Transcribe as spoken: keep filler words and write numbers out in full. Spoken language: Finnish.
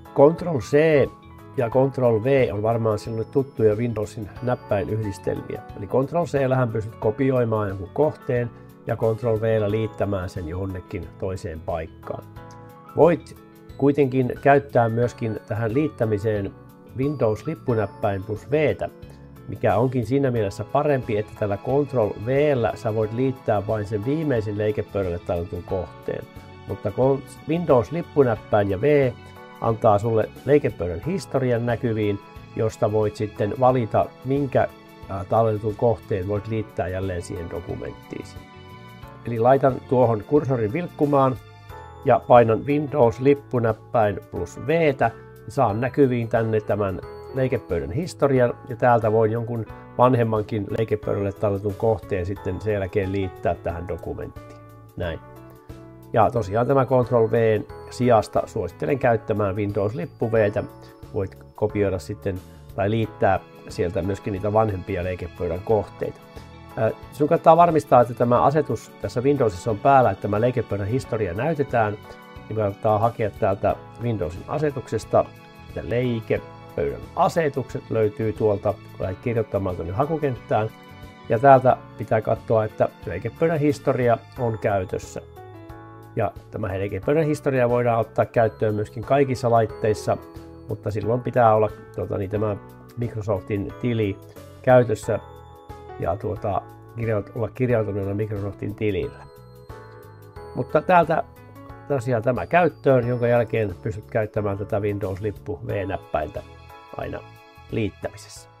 control C ja control V on varmaan sinulle tuttuja Windowsin näppäinyhdistelmiä. Eli control C:llähän pystyt kopioimaan jonkun kohteen ja control V:llä liittämään sen jonnekin toiseen paikkaan. Voit kuitenkin käyttää myöskin tähän liittämiseen Windows-lippunäppäin plus V:tä, mikä onkin siinä mielessä parempi, että tällä control V:llä sä voit liittää vain sen viimeisen leikepöydälle tallennetun kohteen. Mutta Windows-lippunäppäin ja V antaa sulle leikepöydän historian näkyviin, josta voit sitten valita, minkä tallennetun kohteen voit liittää jälleen siihen dokumenttiisi. Eli laitan tuohon kursorin vilkkumaan ja painan Windows-lippunäppäin plus V:tä. Saan näkyviin tänne tämän leikepöydän historian ja täältä voin jonkun vanhemmankin leikepöydälle tallennetun kohteen sitten sen jälkeen liittää tähän dokumenttiin. Näin. Ja tosiaan tämä control V:n sijasta suosittelen käyttämään Windows-lippu V:tä. Voit kopioida sitten tai liittää sieltä myöskin niitä vanhempia leikepöydän kohteita. Sinun kannattaa varmistaa, että tämä asetus tässä Windowsissa on päällä, että tämä leikepöydän historia näytetään. Niin kannattaa hakea täältä Windowsin asetuksesta. Ja leikepöydän asetukset löytyy tuolta, kun lähdet kirjoittamaan tuonne hakukenttään. Ja täältä pitää katsoa, että leikepöydän historia on käytössä. Ja tämä leikepöydän historia voidaan ottaa käyttöön myöskin kaikissa laitteissa, mutta silloin pitää olla tuota, niin tämä Microsoftin tili käytössä ja tuota, kirjoit, olla kirjautuneena Microsoftin tilillä. Mutta täältä tosiaan tämä käyttöön, jonka jälkeen pystyt käyttämään tätä Windows-lippu V-näppäintä aina liittämisessä.